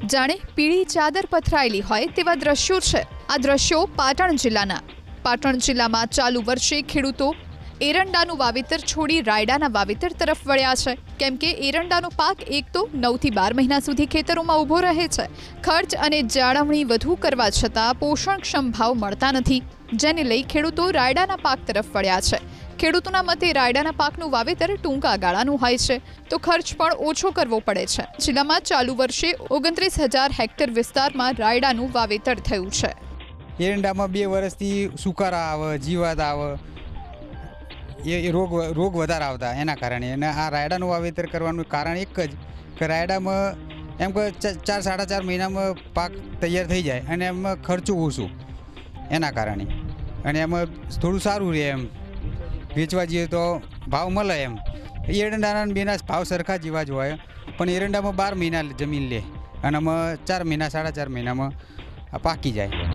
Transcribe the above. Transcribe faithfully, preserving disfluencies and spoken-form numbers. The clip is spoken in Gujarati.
જાણે પીળી ચાદર પથરાયેલી હોય તેવા દ્રશ્યો છે આ દ્રશ્યો પાટણ જિલ્લાના પાટણ જિલ્લામાં ચાલુ વર્ષે ખેડૂતો એરંડાનું વાવેતર છોડી રાયડાના વાવેતર તરફ વળ્યા છે કેમ કે એરંડાનો પાક એક તો નવ થી બાર મહિના સુધી ખેતરોમાં ઊભો રહે છે ખર્ચ અને જાળવણી વધુ કરવા છતાં પોષણક્ષમ ભાવ મળતા નથી જેને લઈ ખેડૂતો રાયડાના પાક તરફ વળ્યા છે ખેડૂતોના મતે રાયડાના પાકનું વાવેતર ટૂંકા ગાળાનું હોય છે તો ખર્ચ પણ ઓછો કરવો પડે છે જિલ્લામાં ચાલુ વર્ષે ઓગણત્રીસ હજાર હેક્ટર વિસ્તારમાં રાયડાનું વાવેતર થયું છે એરંડામાં બે વર્ષથી સુકારા આવે જીવાત આવે એ રોગ રોગ વધારે આવતા એના કારણે અને આ રાયડાનું વાવેતર કરવાનું કારણ એક જ કે રાયડામાં એમ કે ચાર સાડા ચાર મહિનામાં પાક તૈયાર થઈ જાય અને એમાં ખર્ચો ઓછો એના કારણે અને એમાં થોડું સારું રહે એમ વેચવા જઈએ તો ભાવ મળે એમ એરંડાના બેના ભાવ સરખા જેવા જ હોય પણ એરંડામાં બાર મહિના જમીન લે અને આમાં ચાર મહિના સાડા ચાર મહિનામાં પાકી જાય।